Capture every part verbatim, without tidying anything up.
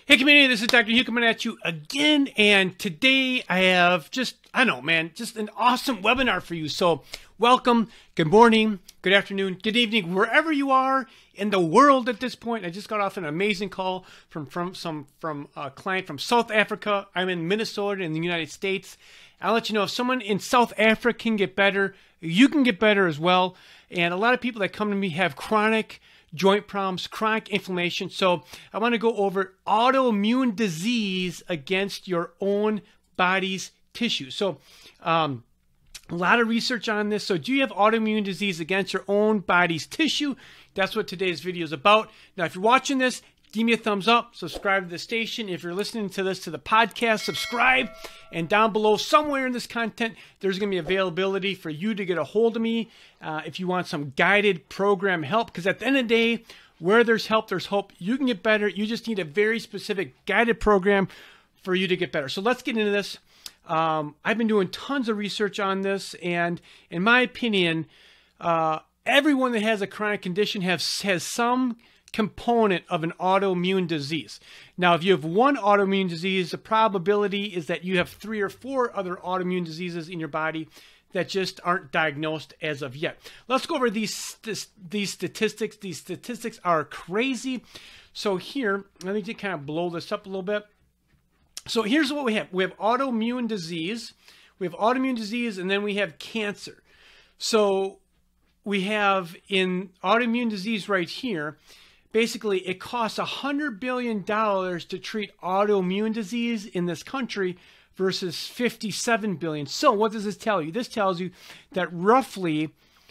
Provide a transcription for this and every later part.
Hey community, this is Doctor Hugh coming at you again, and today I have just, I don't know man, just an awesome webinar for you. So welcome, good morning, good afternoon, good evening, wherever you are in the world at this point. I just got off an amazing call from, from, some, from a client from South Africa. I'm in Minnesota in the United States. I'll let you know if someone in South Africa can get better, you can get better as well. And a lot of people that come to me have chronic joint problems, chronic inflammation. So I want to go over autoimmune disease against your own body's tissue. So um, a lot of research on this. So do you have autoimmune disease against your own body's tissue? That's what today's video is about. Now, if you're watching this, give me a thumbs up, subscribe to the station. If you're listening to this to the podcast, subscribe. And down below, somewhere in this content, there's going to be availability for you to get a hold of me uh, if you want some guided program help. Because at the end of the day, where there's help, there's hope. You can get better. You just need a very specific guided program for you to get better. So let's get into this. Um, I've been doing tons of research on this. And in my opinion, uh, everyone that has a chronic condition has, has some component of an autoimmune disease. Now, if you have one autoimmune disease, the probability is that you have three or four other autoimmune diseases in your body that just aren't diagnosed as of yet. Let's go over these, this, these statistics. These statistics are crazy. So here, let me just kind of blow this up a little bit. So here's what we have. We have autoimmune disease, we have autoimmune disease, and then we have cancer. So we have in autoimmune disease right here, basically, it costs one hundred billion dollars to treat autoimmune disease in this country versus fifty-seven billion dollars. So what does this tell you? This tells you that roughly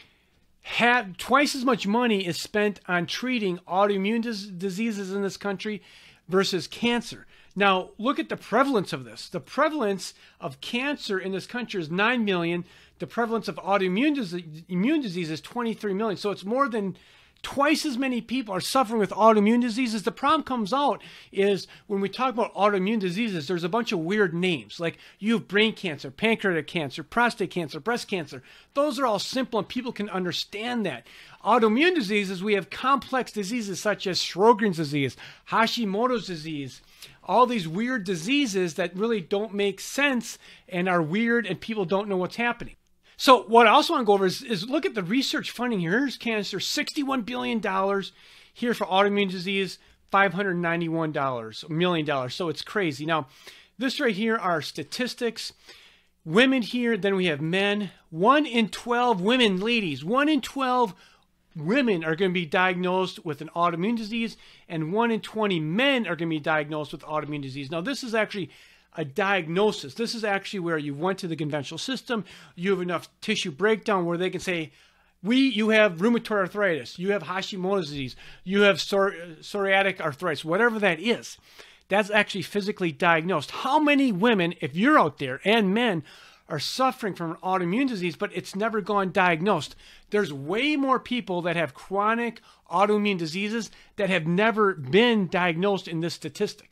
half, twice as much money is spent on treating autoimmune dis diseases in this country versus cancer. Now, look at the prevalence of this. The prevalence of cancer in this country is nine million. The prevalence of autoimmune dis immune disease is twenty-three million. So it's more than twice as many people are suffering with autoimmune diseases. The problem comes out is when we talk about autoimmune diseases, there's a bunch of weird names. Like you have brain cancer, pancreatic cancer, prostate cancer, breast cancer. Those are all simple and people can understand that. Autoimmune diseases, we have complex diseases such as Sjogren's disease, Hashimoto's disease, all these weird diseases that really don't make sense and are weird and people don't know what's happening. So what I also want to go over is, is look at the research funding here. Here's cancer, sixty-one billion dollars. Here for autoimmune disease, five hundred ninety-one million dollars. So it's crazy. Now, this right here are statistics. Women here, then we have men. one in twelve women, ladies, one in twelve women are going to be diagnosed with an autoimmune disease, and one in twenty men are going to be diagnosed with autoimmune disease. Now, this is actually a diagnosis. This is actually where you went to the conventional system. You have enough tissue breakdown where they can say, we, you have rheumatoid arthritis, you have Hashimoto's disease, you have psor psoriatic arthritis, whatever that is. That's actually physically diagnosed. How many women, if you're out there, and men, are suffering from an autoimmune disease, but it's never gone diagnosed? There's way more people that have chronic autoimmune diseases that have never been diagnosed in this statistic.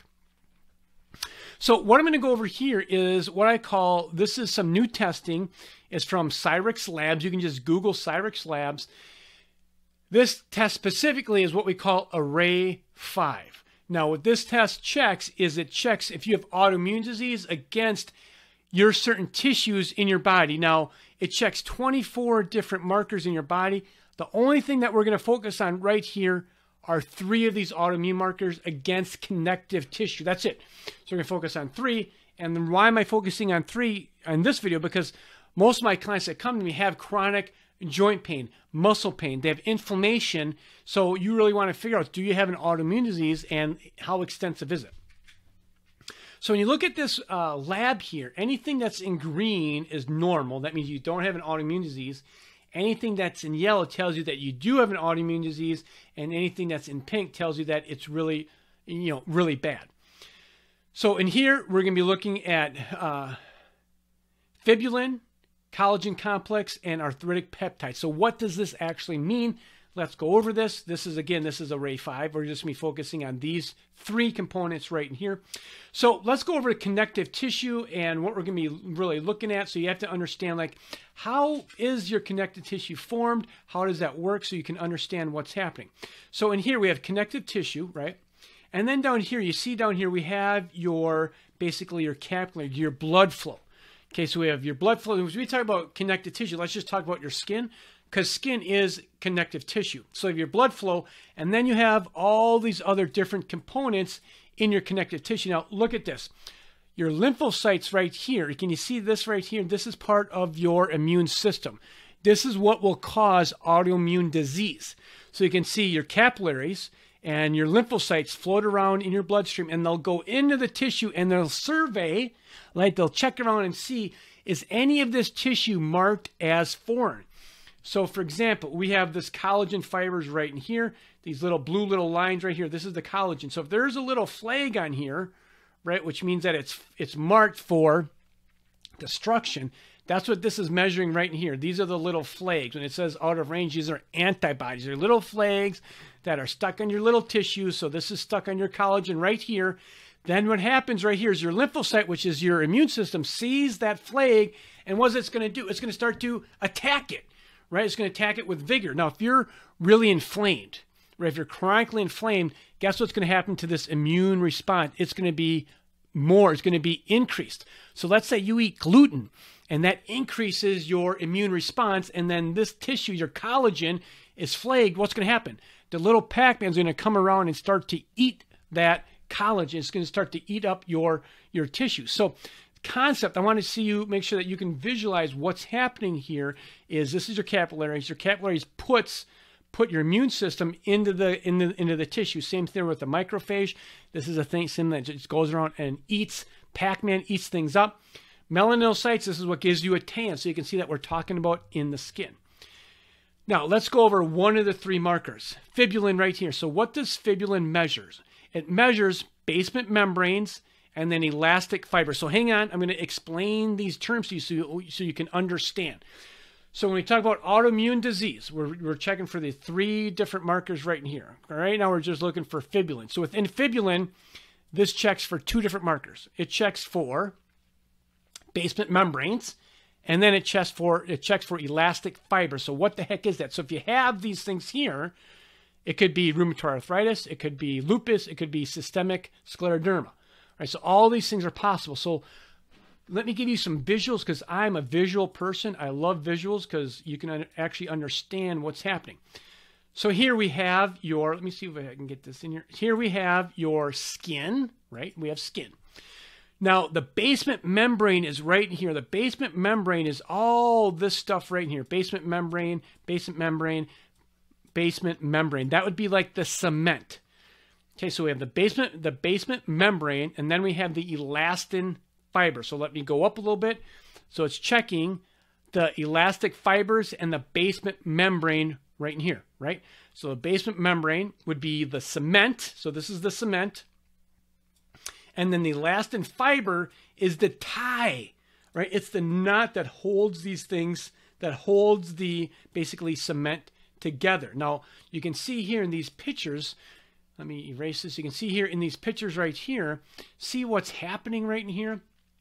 So what I'm going to go over here is what I call, this is some new testing. It's from Cyrex Labs. You can just Google Cyrex Labs. This test specifically is what we call Array five. Now what this test checks is it checks if you have autoimmune disease against your certain tissues in your body. Now it checks twenty-four different markers in your body. The only thing that we're going to focus on right here are three of these autoimmune markers against connective tissue. That's it. So we're going to focus on three. And then why am I focusing on three in this video? Because most of my clients that come to me have chronic joint pain, muscle pain. They have inflammation. So you really want to figure out, do you have an autoimmune disease and how extensive is it? So when you look at this uh, lab here, anything that's in green is normal. That means you don't have an autoimmune disease. Anything that's in yellow tells you that you do have an autoimmune disease, and anything that's in pink tells you that it's really, you know, really bad. So in here, we're going to be looking at uh, Fibulin, collagen complex, and arthritic peptides. So what does this actually mean? Let's go over this. This is, again, this is Array five. We're just going to be focusing on these three components right in here. So let's go over to connective tissue and what we're going to be really looking at. So you have to understand, like, how is your connective tissue formed? How does that work so you can understand what's happening? So in here we have connective tissue, right? And then down here, you see down here, we have your, basically your capillary, your blood flow. Okay, so we have your blood flow. As we talk about connective tissue, let's just talk about your skin, because skin is connective tissue. So you have your blood flow, and then you have all these other different components in your connective tissue. Now, look at this. Your lymphocytes right here, can you see this right here? This is part of your immune system. This is what will cause autoimmune disease. So you can see your capillaries and your lymphocytes float around in your bloodstream, and they'll go into the tissue and they'll survey, like they'll check around and see, is any of this tissue marked as foreign? So for example, we have this collagen fibers right in here, these little blue little lines right here. This is the collagen. So if there's a little flag on here, right, which means that it's it's marked for destruction, that's what this is measuring right in here. These are the little flags. When it says out of range, these are antibodies. They're little flags that are stuck on your little tissue. So this is stuck on your collagen right here. Then what happens right here is your lymphocyte, which is your immune system, sees that flag, and what's it's going to do? It's going to start to attack it, right? It's going to attack it with vigor. Now, if you're really inflamed, right, if you're chronically inflamed, guess what's going to happen to this immune response? It's going to be more. It's going to be increased. So let's say you eat gluten, and that increases your immune response, and then this tissue, your collagen, is flagged. What's going to happen? The little Pac-Man is going to come around and start to eat that collagen. It's going to start to eat up your, your tissue. So concept, I want to see you make sure that you can visualize what's happening here is this is your capillaries. Your capillaries puts put your immune system into the, in the into the tissue. Same thing with the macrophage. This is a thing sim that just goes around and eats, Pac-Man eats things up. Melanocytes, this is what gives you a tan. So you can see that we're talking about in the skin. Now, let's go over one of the three markers. Fibulin right here. So what does fibulin measure? It measures basement membranes and then elastic fibers. So hang on, I'm going to explain these terms to you so you, so you can understand. So when we talk about autoimmune disease, we're, we're checking for the three different markers right in here. All right, now we're just looking for fibulin. So within fibulin, this checks for two different markers. It checks for basement membranes, and then it checks for it checks for elastic fibers. So what the heck is that? So if you have these things here, it could be rheumatoid arthritis, it could be lupus, it could be systemic scleroderma. All right, so all these things are possible. So let me give you some visuals because I'm a visual person. I love visuals because you can actually understand what's happening. So here we have your, let me see if I can get this in here. Here we have your skin, right? We have skin. Now, the basement membrane is right in here. The basement membrane is all this stuff right in here. Basement membrane, basement membrane, basement membrane. That would be like the cement. Okay, so we have the basement, the basement membrane, and then we have the elastin fiber. So let me go up a little bit. So it's checking the elastic fibers and the basement membrane right in here, right? So the basement membrane would be the cement. So this is the cement. And then the elastin fiber is the tie, right? It's the knot that holds these things, that holds the basically cement together. Now, you can see here in these pictures, let me erase this. You can see here in these pictures right here, see what's happening right in here?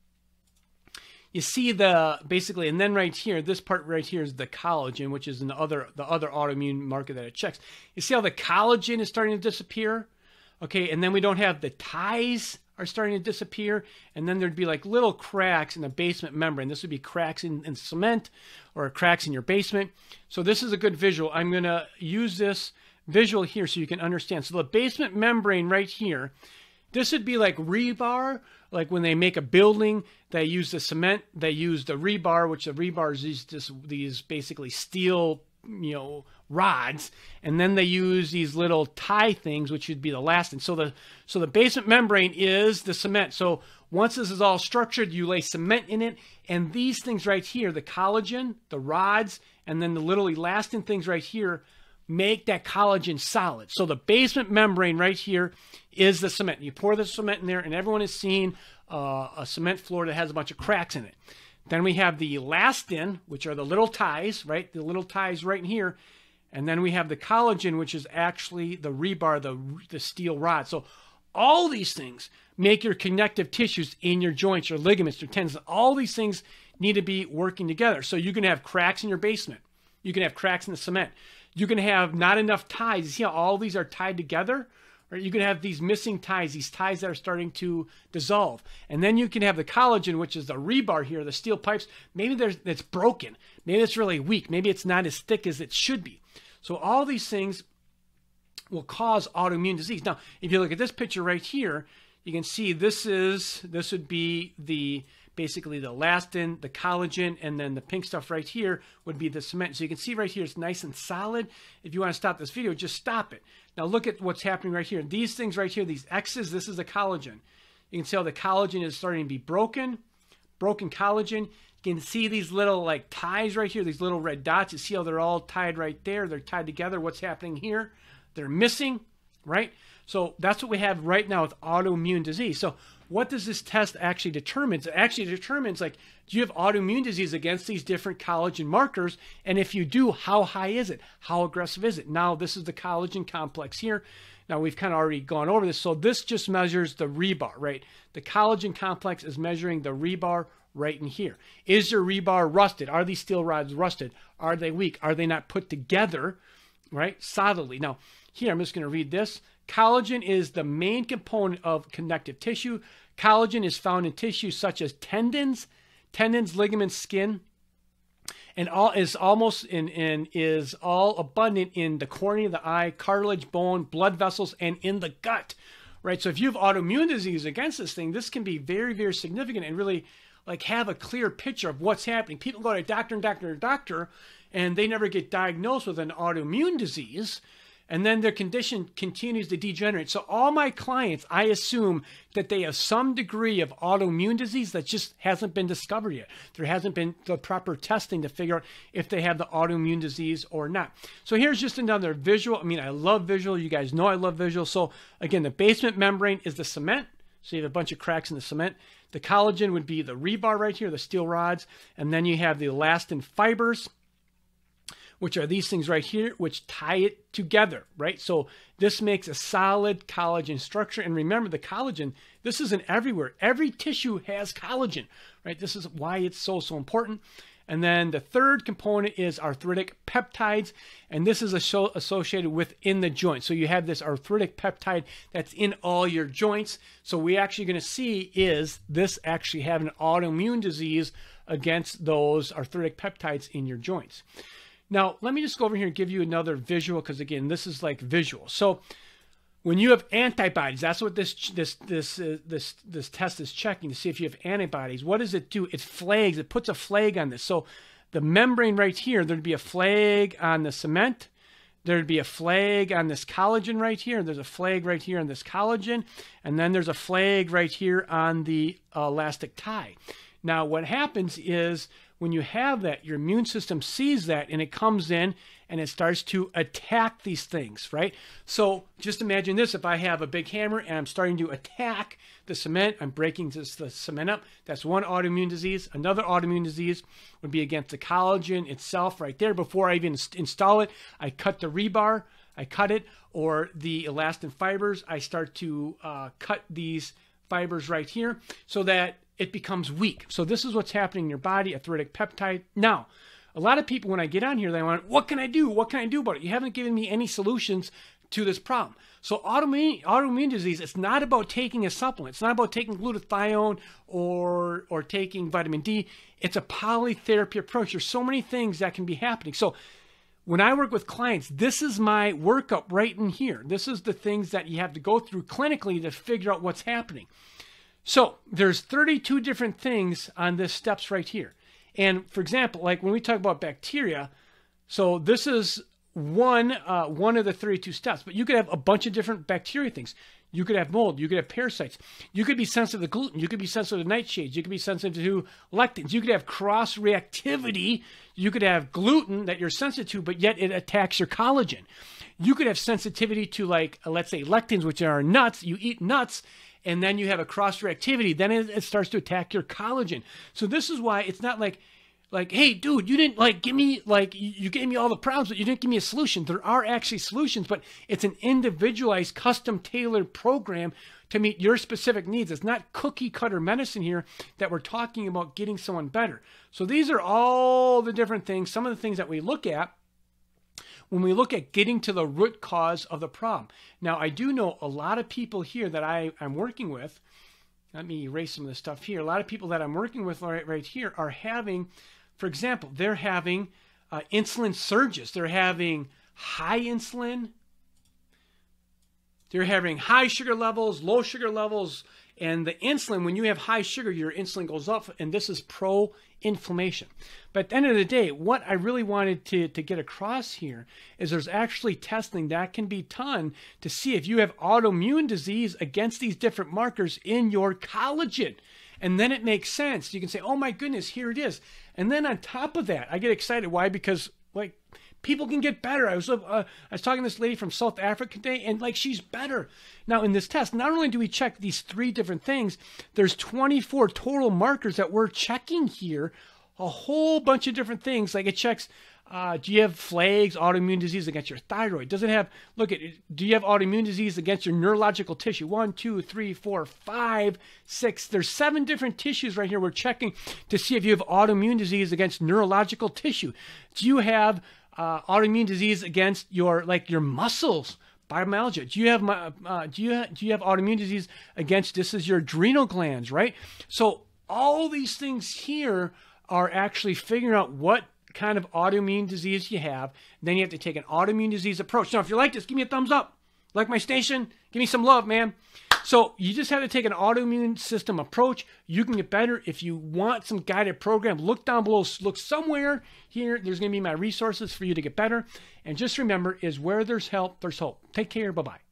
You see the, basically, and then right here, this part right here is the collagen, which is in the other, the other autoimmune marker that it checks. You see how the collagen is starting to disappear? Okay, and then we don't have the ties are starting to disappear, and then there'd be like little cracks in the basement membrane. This would be cracks in, in cement or cracks in your basement. So this is a good visual. I'm going to use this visual here so you can understand. So the basement membrane right here, this would be like rebar, like when they make a building, they use the cement, they use the rebar, which the rebar is these, this, these basically steel, you know, rods, and then they use these little tie things, which would be the elastin. So the so the basement membrane is the cement. So once this is all structured, you lay cement in it, and these things right here, the collagen, the rods, and then the little elastin things right here make that collagen solid. So the basement membrane right here is the cement. You pour the cement in there, and everyone has seen uh, a cement floor that has a bunch of cracks in it. Then we have the elastin, which are the little ties, right? The little ties right in here. And then we have the collagen, which is actually the rebar, the, the steel rod. So all these things make your connective tissues in your joints, your ligaments, your tendons. All these things need to be working together. So you can have cracks in your basement. You can have cracks in the cement. You can have not enough ties. You see how all these are tied together, Right? You can have these missing ties, these ties that are starting to dissolve. And then you can have the collagen, which is the rebar here, the steel pipes. Maybe there's, it's broken. Maybe it's really weak. Maybe it's not as thick as it should be. So all these things will cause autoimmune disease. Now, if you look at this picture right here, you can see this is, this would be the, basically the elastin, the collagen, and then the pink stuff right here would be the cement. So you can see right here, it's nice and solid. If you want to stop this video, just stop it. Now look at what's happening right here. These things right here, these X's, this is the collagen. You can see how the collagen is starting to be broken, broken collagen. You can see these little like ties right here, these little red dots. You see how they're all tied right there. They're tied together. What's happening here? They're missing, right? So that's what we have right now with autoimmune disease. So what does this test actually determine? It actually determines, like, do you have autoimmune disease against these different collagen markers? And if you do, how high is it? How aggressive is it? Now, this is the collagen complex here. Now, we've kind of already gone over this. So this just measures the rebar, right? The collagen complex is measuring the rebar right in here. Is your rebar rusted? Are these steel rods rusted? Are they weak? Are they not put together, right, solidly? Now, here, I'm just going to read this. Collagen is the main component of connective tissue. Collagen is found in tissues such as tendons, tendons, ligaments, skin, and all is almost in, in is all abundant in the cornea of the eye, cartilage, bone, blood vessels, and in the gut. Right. So if you have autoimmune disease against this thing, this can be very, very significant and really like have a clear picture of what's happening. People go to doctor and doctor and doctor, and they never get diagnosed with an autoimmune disease. And then their condition continues to degenerate. So all my clients, I assume that they have some degree of autoimmune disease that just hasn't been discovered yet. There hasn't been the proper testing to figure out if they have the autoimmune disease or not. So here's just another visual. I mean, I love visual. You guys know I love visual. So again, the basement membrane is the cement. So you have a bunch of cracks in the cement. The collagen would be the rebar right here, the steel rods. And then you have the elastin fibers, which are these things right here, which tie it together, right? So this makes a solid collagen structure. And remember, the collagen, this isn't everywhere. Every tissue has collagen, right? This is why it's so, so important. And then the third component is arthritic peptides, and this is associated within the joint. So you have this arthritic peptide that's in all your joints. So we're actually going to see is this actually have an autoimmune disease against those arthritic peptides in your joints. Now, let me just go over here and give you another visual, because again, this is like visual. So when you have antibodies, that's what this this this uh, this this test is checking to see if you have antibodies. What does it do? It flags. It puts a flag on this. So the membrane right here, there'd be a flag on the cement. There'd be a flag on this collagen right here. There's a flag right here on this collagen, and then there's a flag right here on the uh, elastic tie. Now, what happens is when you have that, your immune system sees that and it comes in and it starts to attack these things, right? So just imagine this. If I have a big hammer and I'm starting to attack the cement, I'm breaking this, the cement up. That's one autoimmune disease. Another autoimmune disease would be against the collagen itself right there. Before I even install it, I cut the rebar, I cut it, or the elastin fibers, I start to uh, cut these fibers right here so that it becomes weak. So this is what's happening in your body, arthritic peptide. Now, a lot of people, when I get on here, they want, what can I do? What can I do about it? You haven't given me any solutions to this problem. So autoimmune, autoimmune disease, it's not about taking a supplement. It's not about taking glutathione or, or taking vitamin D. It's a polytherapy approach. There's so many things that can be happening. So when I work with clients, this is my workup right in here. This is the things that you have to go through clinically to figure out what's happening. So there's thirty-two different things on this steps right here. And for example, like when we talk about bacteria, so this is one, uh, one of the thirty-two steps, but you could have a bunch of different bacteria things. You could have mold, you could have parasites, you could be sensitive to gluten, you could be sensitive to nightshades, you could be sensitive to lectins, you could have cross-reactivity, you could have gluten that you're sensitive to, but yet it attacks your collagen. You could have sensitivity to, like, uh, let's say lectins, which are nuts. You eat nuts, and then you have a cross-reactivity. Then it, it starts to attack your collagen. So this is why it's not like, like, hey, dude, you didn't, like, give me, like, you gave me all the problems, but you didn't give me a solution. There are actually solutions, but it's an individualized, custom-tailored program to meet your specific needs. It's not cookie-cutter medicine here that we're talking about getting someone better. So these are all the different things, some of the things that we look at when we look at getting to the root cause of the problem. Now, I do know a lot of people here that I, I'm working with. Let me erase some of this stuff here. A lot of people that I'm working with right, right here are having, for example, they're having uh, insulin surges. They're having high insulin. They're having high sugar levels, low sugar levels, and the insulin, when you have high sugar, your insulin goes up, and this is pro-inflammation. But at the end of the day, what I really wanted to, to get across here is there's actually testing that can be done to see if you have autoimmune disease against these different markers in your collagen. And then it makes sense. You can say, oh my goodness, here it is. And then on top of that, I get excited. Why? Because like people can get better. I was uh, I was talking to this lady from South Africa today, and like she's better. Now in this test, not only do we check these three different things, there's twenty-four total markers that we're checking here. A whole bunch of different things. Like it checks, uh, do you have flags, autoimmune disease against your thyroid? Does it have, look at, do you have autoimmune disease against your neurological tissue? One, two, three, four, five, six. There's seven different tissues right here we're checking to see if you have autoimmune disease against neurological tissue. Do you have uh, autoimmune disease against your, like your muscles? Fibromyalgia. Do you have uh, do you do you have autoimmune disease against, this is your adrenal glands, right? So all these things here are actually figuring out what kind of autoimmune disease you have. Then you have to take an autoimmune disease approach. Now, if you like this, give me a thumbs up. Like my station, give me some love, man. So you just have to take an autoimmune system approach. You can get better. If you want some guided program, look down below. Look somewhere here. There's going to be my resources for you to get better. And just remember, is where there's help, there's hope. Take care. Bye-bye.